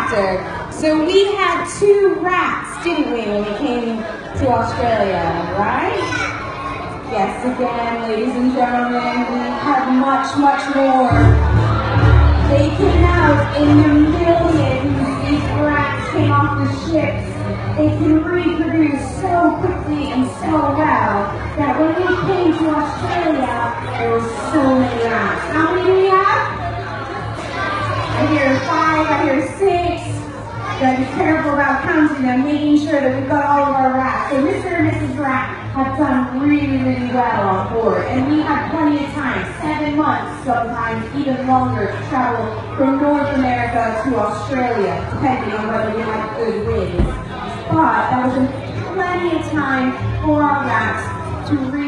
factor. So we had 2 rats, didn't we, when we came to Australia, right? Yes, again, ladies and gentlemen, we have much, much more. They came out in the millions. These rats came off the ships. They can reproduce so quickly and so well that when we came to Australia, there were so many rats. How many do we have? I hear 5, I hear 6. Gotta be careful about counting them, making sure that we've got all of our rats. So Mr. and Mrs. Rat have done really, really well on board. And we had plenty of time, 7 months, sometimes even longer, to travel from North America to Australia, depending on whether we had good winds. But that was plenty of time for our rats to